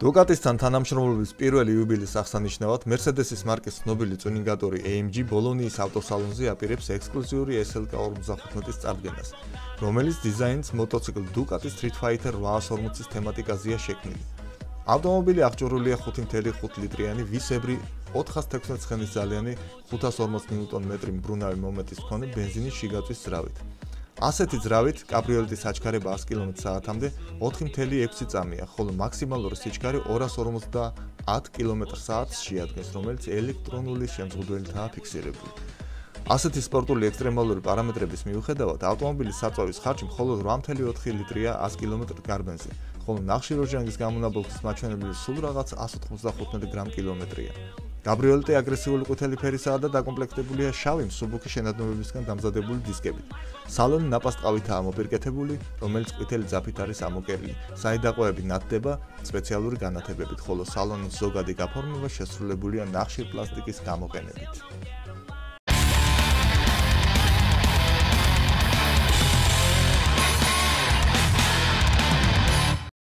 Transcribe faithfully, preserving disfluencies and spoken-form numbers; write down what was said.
Ducatis-თან თანამშრომლობის პირველი იუბილეის აღსანიშნავად Mercedes-ის მარკის ცნობილი ტუნინგატორი A M G ბოლონიის ავტოსალონზე აპირებს ექსკლუზიური S L K ორი ოცდახუთი წარდგენას, რომელიც დიზაინს მოტოციკლ Ducati Street Fighter ოთხსა ორმოცის თემატიკაზეა შექმნილი. ავტომობილი აღჭურვილია ხუთი კoma ხუთი ლიტრიანი ვისებრი ოთხას თექვსმეტ ცხენისძალიანი ხუთას ორმოც ნიუტონ-მეტრი მბრუნავი მომენტის მქონე ბენზინის შიგაწვის ძრავით. ასეთი ძრავით კაბრიოლეტის საჩქარება ათი კილომეტრ საათამდე ოთხი კoma ექვსი წამია, ხოლო მაქსიმალური სიჩქარე ორას ორმოცდაათ კილომეტრ საათს შეადგენს, რომელიც ელექტრონული შემზღუდველითაა ფიქსირებული. ასეთი სპორტული ექსტრემალური პარამეტრების მიუხედავად, ავტომობილის საწვავის ხარჯი მხოლოდ რვა კoma ოთხი ლიტრია ას კილომეტრ გარბენზე, ხოლო ნახშირორჟანგის გამონაბოლქვის მაჩვენებელი სულ რაღაც ას ოთხმოცდახუთი გრამ-კილომეტრია. კაბრიოლეტი აგრესიული ყვითელი ფერისაა და დაკომპლექტებულია შავი მსუბუქი შენადნობებისგან დამზადებული დისკებით. სალონი ნაპასტყავითაა მოპირკეთებული, რომელიც ყვითელი ძაფით არის ამოკერილი. საიდაყვეები ნათდება სპეციალური განათებებით, ხოლო სალონის ზოგადი გაფორმება შესრულებულია ნახშირ პლასტიკის გამოყენებით.